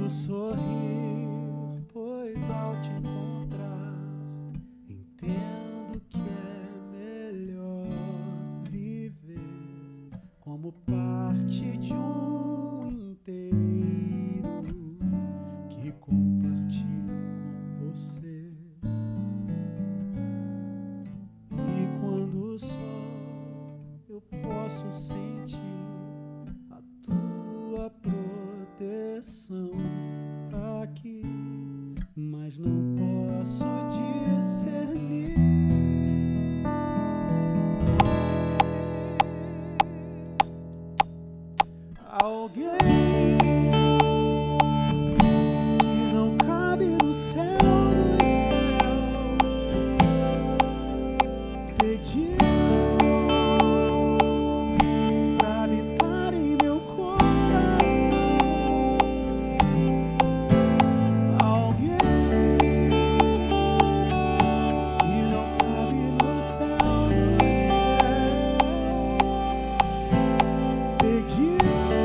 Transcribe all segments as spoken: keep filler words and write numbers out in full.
posso sorrir, pois ao te encontrar entendo que é melhor viver como parte de um inteiro que compartilho com você. E quando só eu posso sentir a tua proteção aqui, mas não posso discernir alguém que não cabe no céu dos céus. Pediu pra habitar em meu coração. Alguém que não cabe no céu dos céus. Pediu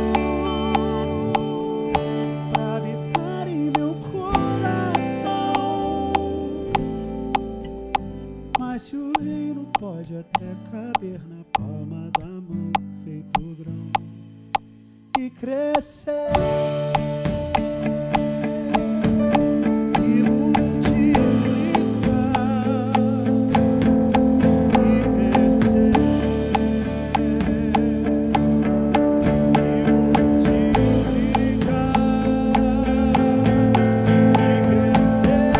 pra habitar em meu coração. Mas se o reino pode até caber na palma da mão, feito grão, e crescer e multiplicar, e crescer e multiplicar, e crescer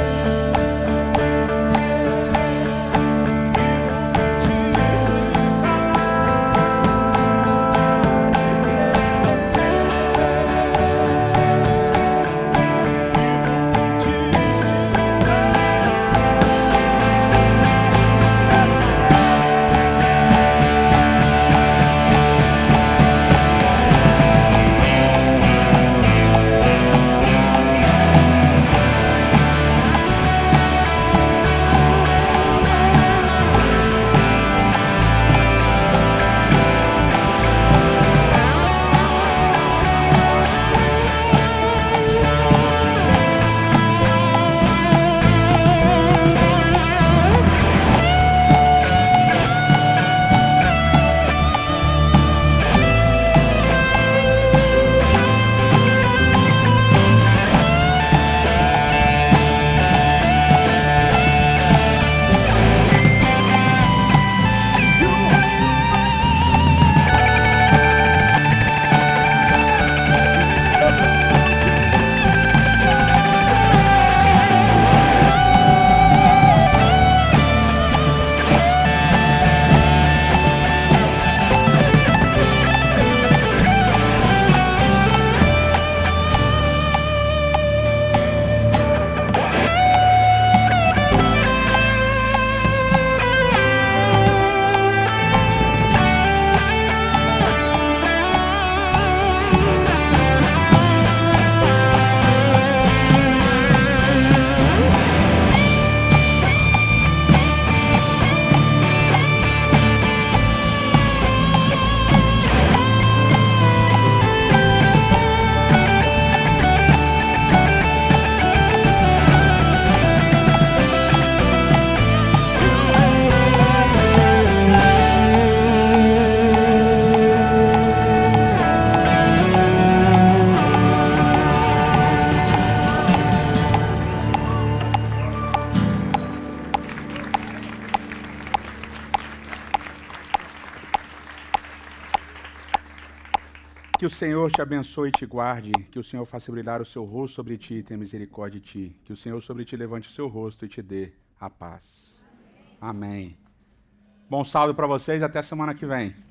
Que o Senhor te abençoe e te guarde, que o Senhor faça brilhar o seu rosto sobre ti e tenha misericórdia de ti, que o Senhor sobre ti levante o seu rosto e te dê a paz. Amém. Amém. Bom sábado para vocês, até semana que vem.